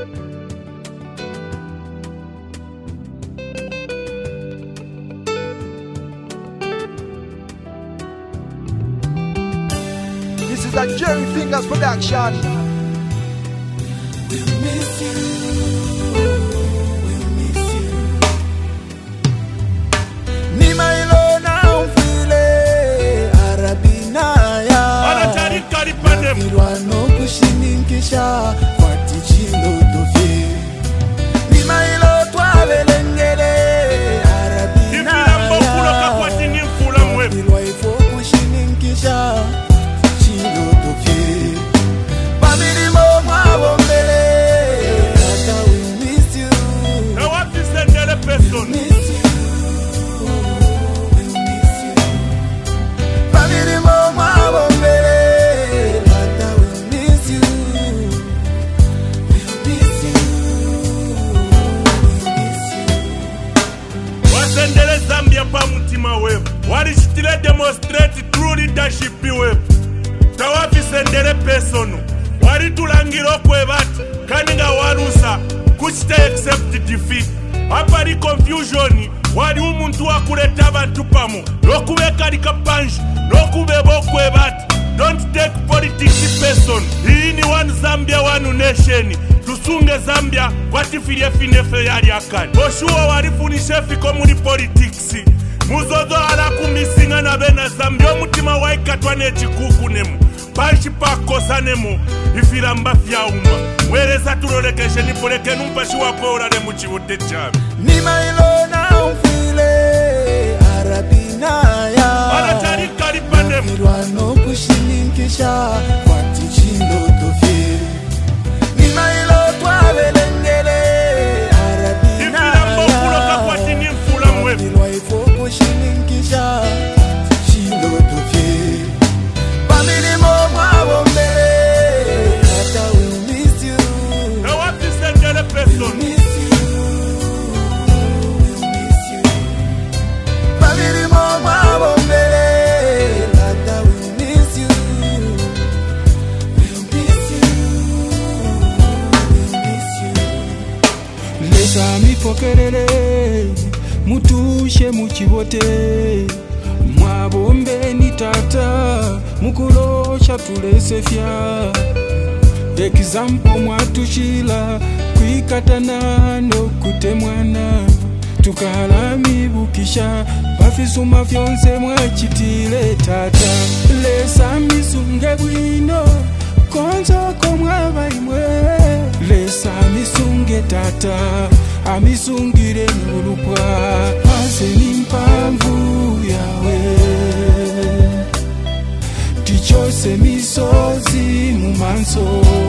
This is a Jerry Fingers production. We'll miss you. We'll miss you. Nima ilona umfile Arabinaya. Anatari karipane. Irwano kushininkisha Fatijino dofi. Nima ilo twabelengele Arabinaya. Ifila mbokulo kakwati nimfula mwefu. Irwa ifo kushininkisha Walishitile demonstrate true leadership web. Tawafi sendele personu. Walitulangiro kwe bati. Kaninga warusa. Kuchita accept defeat. Hapa ni confusion. Wali umuntu wakuleta abantu pamu. Lokubeka likapanji. Lokubebo kwe bati. Don't take politics person. Hii ni one Zambia, one nation. Tusunge Zambia. Watifilie finefe yali akani. Oshuwa walifunishe fiko muli politics. Muzozo alakumisinga na bena Zambia omutima waikatwa n'ekikuku nemu panshi pakosa nemu ifiramba fyauma mwereza tulolekeshe nipoleke numpashi wakwolale mu kibutte kyabe Nima ilona umfile Arabinaya Anatari karipane Irwano kushininkisha Fatijino dofi Nima ilo twabelengele Arabinaya Ifila mbokulo kakwati nimfula mwefu Irwa ifo kushininkisha Fatijino dofi Family moma bombele Hata we'll miss you. Na wapi sendele person Miss you. We'll miss you. Family moma bombele Hata we'll miss you. We'll miss you. We'll miss you. Lesa mipokerere mutushe muchibote mwabombe ni tata mukulosha tulesefya example mwatushila kwikatana nokutemwana tukalamibukisha bafisuma fyonse mwachitile tata lesa misunge bwino konzo komwabaimwe lesa misunge tata amisungire nulupwa ase nimpamvu yawe tichose misozi mumanso